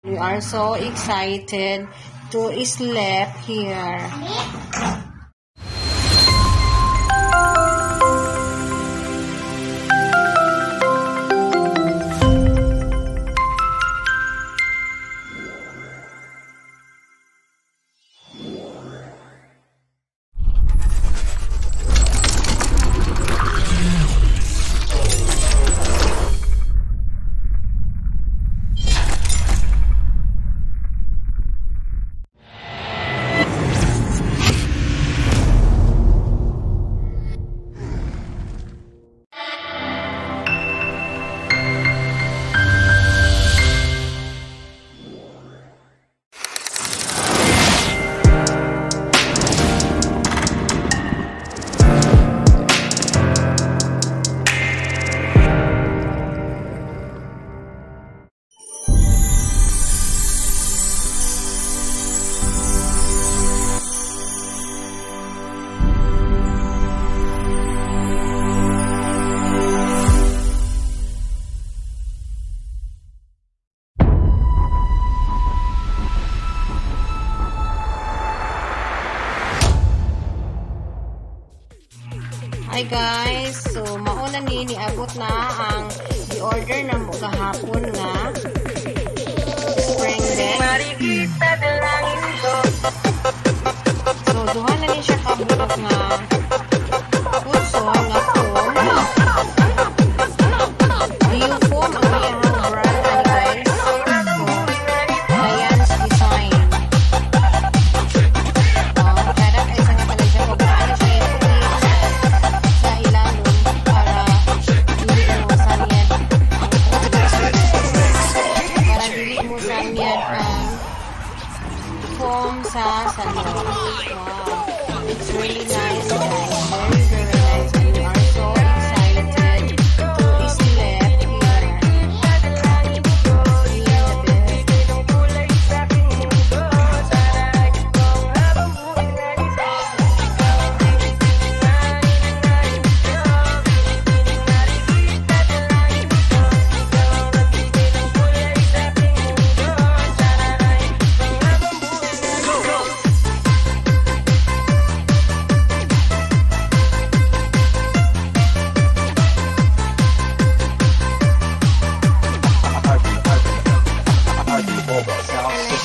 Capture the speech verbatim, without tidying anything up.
We are so excited to sleep here. Hi guys, so mauna ni niabot na ang i-order na mo gahapon nga spring deck. So duha na ni siya kabuok nga putso nga foam. Rio foam ang iyang brand ani guys. So Diane's Design. Uh, kada ay sa nga talaga siya kung paano siya foam sa salon. Wow, it's really nice guys, very very nice, and we are so excited to sleep here in the bed. South